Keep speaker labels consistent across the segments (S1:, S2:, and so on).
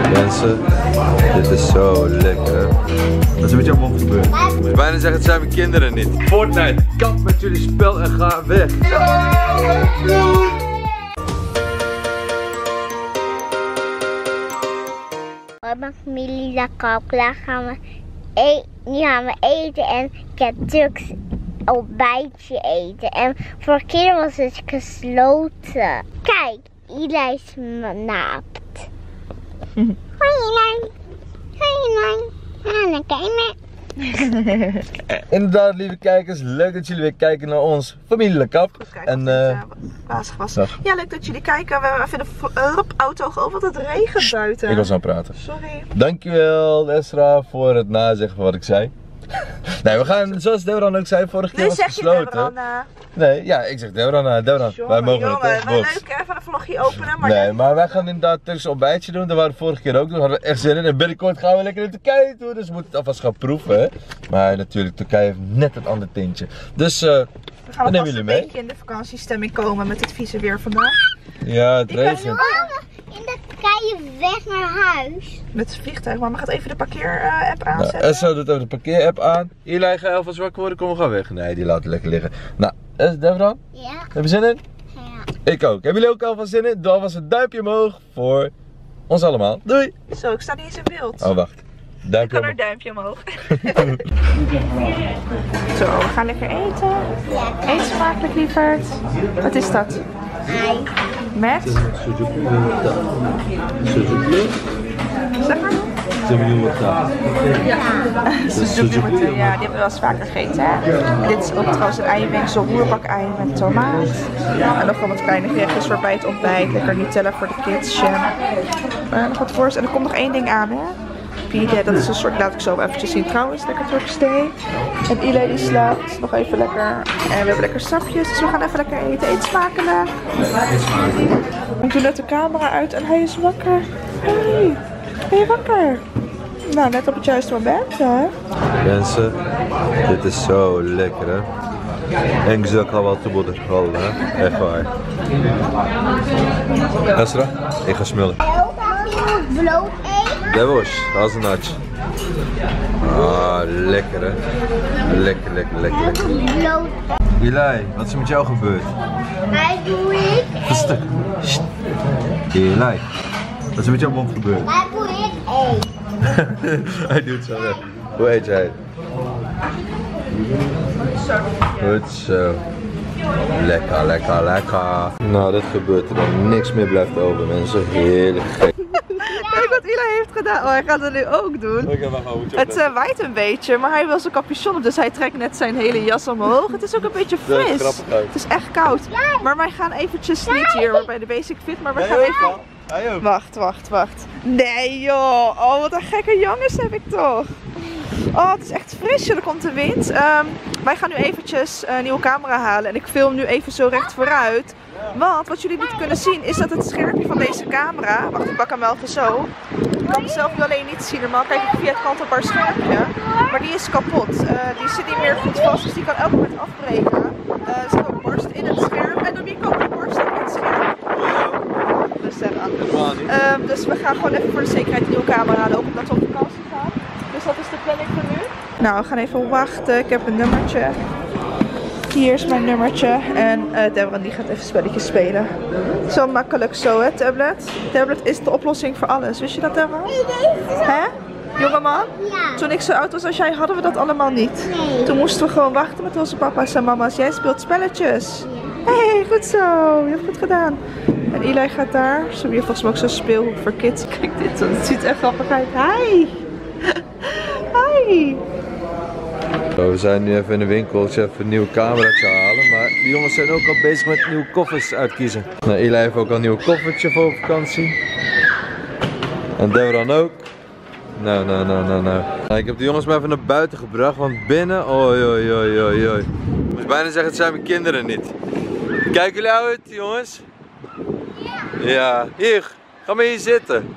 S1: Mensen, dit is zo lekker. Wat is er met jouw mond gebeurd? Ik moet bijna zeggen, het zijn mijn kinderen niet. Fortnite, kap met jullie spel en ga weg.
S2: Mijn familie lekker klaar nu gaan we eten en ik heb Turks ontbijtje eten. En vorige keer was het gesloten. Kijk, Ila is naapt. Hoi Ila. Hoi Ila. Kijk
S1: Inderdaad, lieve kijkers, leuk dat jullie weer kijken naar ons familie Kap.
S3: En wazig was. Ja, leuk dat jullie kijken. We hebben even de auto geopend, want het regent buiten.
S1: Ik was aan het praten.
S3: Sorry.
S1: Dankjewel Esra voor het nazeggen van wat ik zei. Nee, we gaan, zoals Devran ook zei, vorige keer was het gesloten. Nee, ja, ik zeg Devran, wij mogen het echt.
S3: Leuk even een vlogje openen. Maar
S1: nee, maar wij gaan inderdaad Turks ontbijtje doen. Dat waren we vorige keer ook doen. Hadden we echt zin in. En binnenkort gaan we lekker in Turkije toe. Dus we moeten het alvast gaan proeven. Hè? Maar natuurlijk, Turkije heeft net een ander tintje. Dus we
S3: gaan alvast een beetje in de vakantiestemming komen met het vieze weer vandaag.
S1: Ja, het regent.
S2: in de Turkije weg naar huis.
S3: Met het vliegtuig, mama gaat even de parkeer-app aanzetten.
S1: Nou, Esra doet even de parkeer-app aan. Eli, ga alvast wakker worden, kom we gaan weg. Nee, die laat het lekker liggen. Nou, Devran?
S2: Ja.
S1: Heb je zin in?
S2: Ja.
S1: Ik ook. Hebben jullie ook alvast zin in? Doe alvast een duimpje omhoog voor ons allemaal. Doei!
S3: Zo, ik sta niet eens in beeld.
S1: Oh, wacht. Duimpje
S3: ik kan er duimpje omhoog. Zo, we gaan lekker eten. Eet smakelijk, lieverd. Wat is dat?
S2: Ei.
S3: Met? Zeg maar. Sujuk, ja, die hebben we wel eens vaker gegeten. Hè? Dit is ook trouwens een eienmengsel, roerbak-ei met tomaat. En nog wel wat kleine gerechtjes voorbij het ontbijt. Lekker Nutella voor de kids, jam. Nog wat voorst. En er komt nog één ding aan, hè? Pide, dat is een soort, laat ik zo eventjes zien trouwens, lekker Turkish thee. En Eli die slaapt, nog even lekker. En we hebben lekker sapjes, dus we gaan even lekker eten. Eet smakelijk. Ik doe net de camera uit en hij is wakker. Hey, ben je wakker? Nou, net op het juiste moment, hè?
S1: Mensen, dit is zo lekker, hè? En güzel kahvaltı budur, vallahi. Echt waar. Esra, ik ga smullen.
S2: Bloot eten.
S1: Devoş, ağzını aç. Ah, lekker hè. Lekker, lekker, lekker, lekker.
S2: Bloot.
S1: Eli, wat is er met jou gebeurd?
S2: Hij doe ik
S1: Rustig. Sst. Eli, wat is er met jouw mond gebeurd?
S2: Hij doe ik eten.
S1: Hij doet zo weg. Hoe eet jij? Goed zo. Lekker, lekker, lekker. Nou, dat gebeurt er dan. Niks meer blijft over, mensen. Heerlijk gek.
S3: Kijk wat Eli heeft gedaan. Oh, hij gaat het nu ook doen. Het waait een beetje, maar hij wil zijn capuchon op, dus hij trekt net zijn hele jas omhoog. Het is ook een beetje fris. Het is echt koud. Maar wij gaan eventjes niet hier bij de Basic Fit, maar we gaan even... Wacht. Nee joh, oh wat een gekke jongens heb ik toch. Oh, het is echt fris, er komt de wind. Wij gaan nu eventjes een nieuwe camera halen en ik film nu even zo recht vooruit. Want wat jullie niet kunnen zien is dat het schermpje van deze camera, wacht ik pak hem wel even zo. Ik kan het zelf nu alleen niet zien, normaal kijk ik via het kant-en-bar schermpje. Maar die is kapot, die zit niet meer goed vast, dus die kan elk moment afbreken. Er zit ook borst in het scherm en door wie komt de borst in het scherm? Dus we gaan gewoon even voor de zekerheid een nieuwe camera halen, ook omdat we op vakantie gaan. Dus dat is de planning voor nu. Nou, we gaan even wachten. Ik heb een nummertje. Hier is mijn nummertje. En Devran die gaat even spelletjes spelen. Zo makkelijk zo, hè, tablet. Tablet is de oplossing voor alles. Wist je dat, Devran? Hè? Jongeman?
S2: Ja.
S3: Toen ik zo oud was als jij, hadden we dat allemaal niet.
S2: Nee.
S3: Toen moesten we gewoon wachten met onze papa's en mama's. Jij speelt spelletjes. Hé, goed zo. Je hebt goed gedaan. En Eli gaat daar. Ze hebben hier volgens mij ook zo'n speelhoek voor kids. Kijk dit, het ziet echt grappig uit. Hi! Hi!
S1: We zijn nu even in de winkel, even een nieuw cameraatje halen, maar die jongens zijn ook al bezig met nieuwe koffers uitkiezen. Nou, Eli heeft ook al een nieuw koffertje voor vakantie. En Devran ook. Nou. Ik heb de jongens maar even naar buiten gebracht, want binnen, oi. Ik moet bijna zeggen, het zijn mijn kinderen niet. Kijken jullie uit, jongens? Ja. Hier, ga maar hier zitten.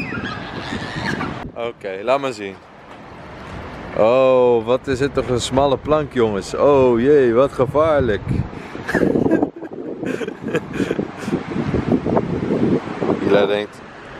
S1: Oké, laat maar zien. Oh, wat is het toch een smalle plank, jongens. Oh jee, wat gevaarlijk. Eli denkt,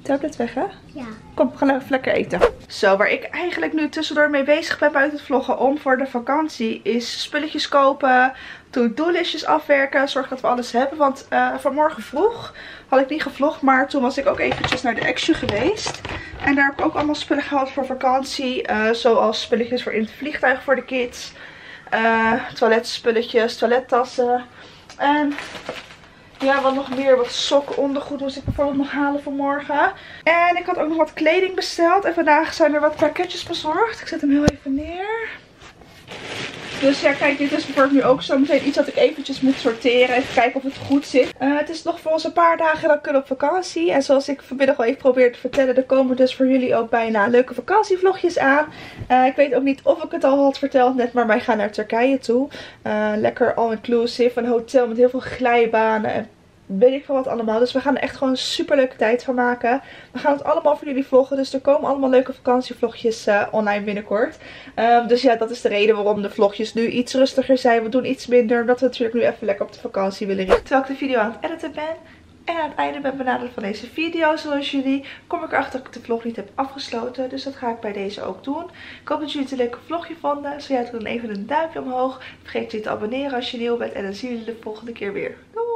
S3: Tablet weg, hè?
S2: Ja.
S3: Kom, we gaan even lekker eten. Zo, waar ik eigenlijk nu tussendoor mee bezig ben buiten het vloggen om voor de vakantie is spulletjes kopen, to-do-listjes afwerken, zorg dat we alles hebben. Want vanmorgen vroeg had ik niet gevlogd, maar toen was ik ook eventjes naar de Action geweest. En daar heb ik ook allemaal spullen gehaald voor vakantie. Zoals spulletjes voor in het vliegtuig voor de kids. Toiletspulletjes, toilettassen. En ja, wat nog meer. Wat sokken, ondergoed moest ik bijvoorbeeld nog halen voor morgen. En ik had ook nog wat kleding besteld. En vandaag zijn er wat pakketjes bezorgd. Ik zet hem heel even neer. Dus ja, kijk, dit is bijvoorbeeld nu ook zo meteen iets dat ik eventjes moet sorteren. Even kijken of het goed zit. Het is nog voor ons een paar dagen dan kunnen we op vakantie. En zoals ik vanmiddag al even probeerde te vertellen, er komen dus voor jullie ook bijna leuke vakantievlogjes aan. Ik weet ook niet of ik het al had verteld net, maar wij gaan naar Turkije toe. Lekker all-inclusive, een hotel met heel veel glijbanen en weet ik veel wat allemaal. Dus we gaan er echt gewoon een super leuke tijd van maken. We gaan het allemaal voor jullie vloggen. Dus er komen allemaal leuke vakantievlogjes online binnenkort. Dus ja, dat is de reden waarom de vlogjes nu iets rustiger zijn. We doen iets minder. Omdat we natuurlijk nu even lekker op de vakantie willen richten. Terwijl ik de video aan het editen ben. En aan het einde ben benaderd van deze video. Zoals jullie kom ik erachter dat ik de vlog niet heb afgesloten. Dus dat ga ik bij deze ook doen. Ik hoop dat jullie het een leuke vlogje vonden. Zo ja, doe dan even een duimpje omhoog. Vergeet je niet te abonneren als je nieuw bent. En dan zien jullie de volgende keer weer. Doei!